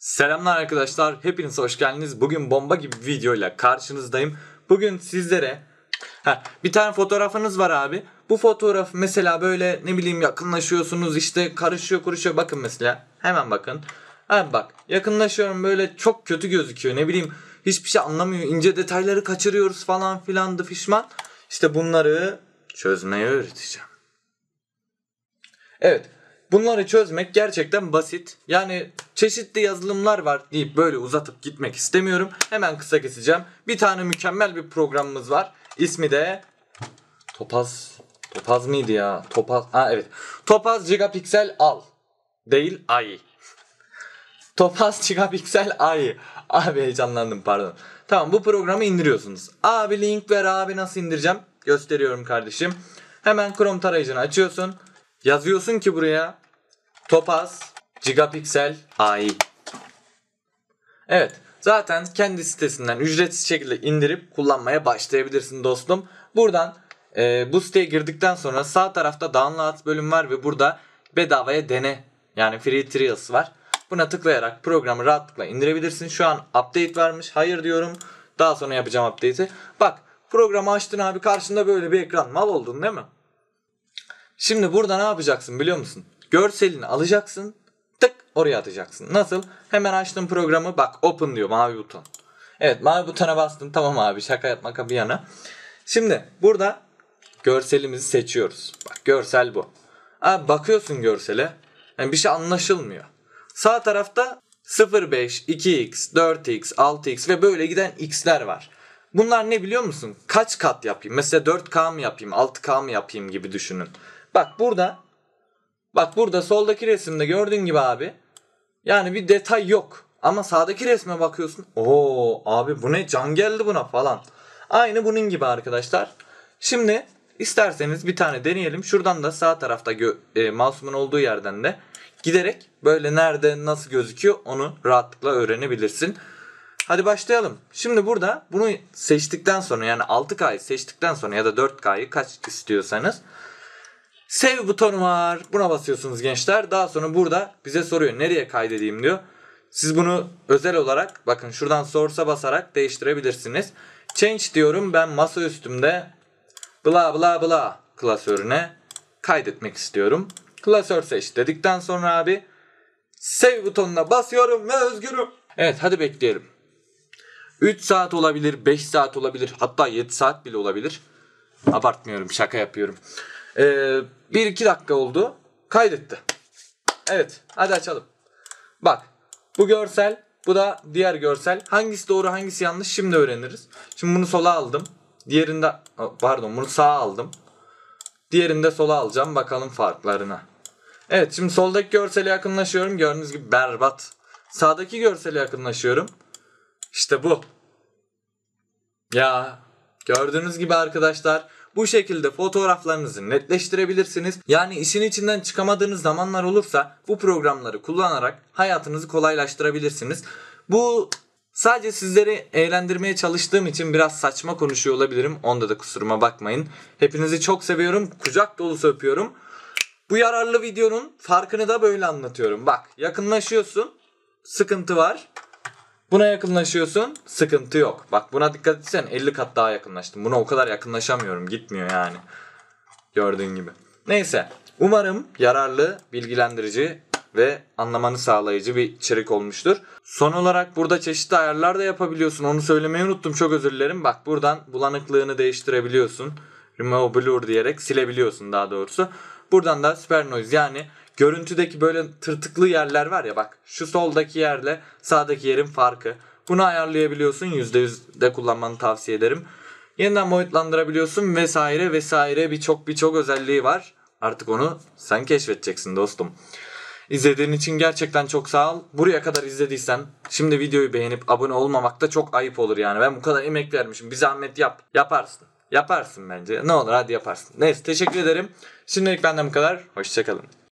Selamlar arkadaşlar, hepiniz hoş geldiniz. Bugün bomba gibi bir videoyla karşınızdayım. Bugün sizlere bir tane fotoğrafınız var abi. Bu fotoğraf mesela böyle ne bileyim yakınlaşıyorsunuz, işte karışıyor kuruşuyor. Bakın mesela, hemen bakın. Abi bak, yakınlaşıyorum, böyle çok kötü gözüküyor, ne bileyim hiçbir şey anlamıyor, ince detayları kaçırıyoruz falan filan da fişman. İşte bunları çözmeyi öğreteceğim. Evet. Bunları çözmek gerçekten basit. Yani çeşitli yazılımlar var deyip böyle uzatıp gitmek istemiyorum. Hemen kısa keseceğim. Bir tane mükemmel bir programımız var. İsmi de Topaz. Topaz mıydı ya? Topaz. Evet. Topaz Gigapiksel Al. Değil Ay. Topaz Gigapiksel Ay. Abi heyecanlandım, pardon. Tamam, bu programı indiriyorsunuz. Abi link ver abi, nasıl indireceğim? Gösteriyorum kardeşim. Hemen Chrome tarayıcını açıyorsun. Yazıyorsun ki buraya Topaz Gigapiksel AI. Evet, zaten kendi sitesinden ücretsiz şekilde indirip kullanmaya başlayabilirsin dostum. Buradan bu siteye girdikten sonra sağ tarafta download bölüm var ve burada bedavaya dene, yani free trials var. Buna tıklayarak programı rahatlıkla indirebilirsin. Şu an update varmış. Hayır diyorum. Daha sonra yapacağım update'i. Bak, programı açtın abi, karşında böyle bir ekran. Mal oldun değil mi? Şimdi burada ne yapacaksın biliyor musun? Görselini alacaksın. Tık, oraya atacaksın. Nasıl? Hemen açtım programı. Bak, open diyor, mavi buton. Evet, mavi butona bastım. Tamam abi, şaka yapmak bir yana. Şimdi burada görselimizi seçiyoruz. Bak, görsel bu. Abi bakıyorsun görsele. Yani bir şey anlaşılmıyor. Sağ tarafta 0.5, 2x, 4x, 6x ve böyle giden x'ler var. Bunlar ne biliyor musun? Kaç kat yapayım? Mesela 4K mı yapayım, 6K mı yapayım gibi düşünün. Bak burada soldaki resimde gördüğün gibi abi. Yani bir detay yok. Ama sağdaki resme bakıyorsun. Oo abi, bu ne, can geldi buna falan. Aynı bunun gibi arkadaşlar. Şimdi isterseniz bir tane deneyelim. Şuradan da sağ tarafta mouse'umun olduğu yerden de giderek böyle nerede nasıl gözüküyor onu rahatlıkla öğrenebilirsin. Hadi başlayalım. Şimdi burada bunu seçtikten sonra, yani 6K'yı seçtikten sonra ya da 4K'yı kaç istiyorsanız, save butonu var. Buna basıyorsunuz gençler. Daha sonra burada bize soruyor nereye kaydedeyim diyor. Siz bunu özel olarak bakın şuradan source'a basarak değiştirebilirsiniz. Change diyorum, ben masa üstümde bla bla bla klasörüne kaydetmek istiyorum. Klasör seç dedikten sonra abi save butonuna basıyorum ve özgürüm. Evet, hadi bekleyelim. 3 saat olabilir, 5 saat olabilir, hatta 7 saat bile olabilir. Abartmıyorum, şaka yapıyorum. 1-2 dakika oldu. Kaydetti. Evet, hadi açalım. Bak, bu görsel, bu da diğer görsel. Hangisi doğru hangisi yanlış şimdi öğreniriz. Şimdi bunu sola aldım. Bunu sağa aldım. Diğerini de sola alacağım. Bakalım farklarına. Evet, şimdi soldaki görsele yakınlaşıyorum. Gördüğünüz gibi berbat. Sağdaki görsele yakınlaşıyorum. İşte bu. Ya, gördüğünüz gibi arkadaşlar, bu şekilde fotoğraflarınızı netleştirebilirsiniz. Yani işin içinden çıkamadığınız zamanlar olursa bu programları kullanarak hayatınızı kolaylaştırabilirsiniz. Bu sadece sizleri eğlendirmeye çalıştığım için biraz saçma konuşuyor olabilirim. Onda da kusuruma bakmayın. Hepinizi çok seviyorum. Kucak dolusu öpüyorum. Bu yararlı videonun farkını da böyle anlatıyorum. Bak, yakınlaşıyorsun, sıkıntı var. Buna yakınlaşıyorsun, sıkıntı yok. Bak, buna dikkat etsen 50 kat daha yakınlaştım. Buna o kadar yakınlaşamıyorum. Gitmiyor yani. Gördüğün gibi. Neyse. Umarım yararlı, bilgilendirici ve anlamanı sağlayıcı bir içerik olmuştur. Son olarak burada çeşitli ayarlar da yapabiliyorsun. Onu söylemeyi unuttum. Çok özür dilerim. Bak, buradan bulanıklığını değiştirebiliyorsun. Remove Blur diyerek silebiliyorsun daha doğrusu. Buradan da Super Noise, yani görüntüdeki böyle tırtıklı yerler var ya, bak şu soldaki yerle sağdaki yerin farkı. Bunu ayarlayabiliyorsun. %100 de kullanmanı tavsiye ederim. Yeniden boyutlandırabiliyorsun vesaire vesaire, birçok özelliği var. Artık onu sen keşfedeceksin dostum. İzlediğin için gerçekten çok sağ ol. Buraya kadar izlediysen şimdi videoyu beğenip abone olmamak da çok ayıp olur yani. Ben bu kadar emek vermişim. Bir zahmet yap. Yaparsın. Yaparsın bence. Ne olur hadi yaparsın. Neyse, teşekkür ederim. Şimdilik benden bu kadar. Hoşçakalın.